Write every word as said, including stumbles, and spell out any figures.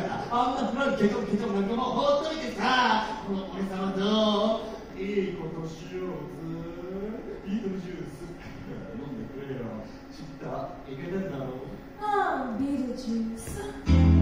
あんなフランケチョンケチョンなんかもうほっといてさ、この俺様といいことしようぜ。ビートルジュース飲んでくれよ。知ったイケてんだろ。 ああ、ビールジュース。